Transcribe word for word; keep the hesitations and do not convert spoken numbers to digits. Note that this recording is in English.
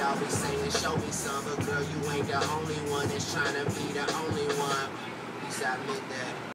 always saying, show me some, but girl, you ain't the only one that's trying to be the only one. Please admit that.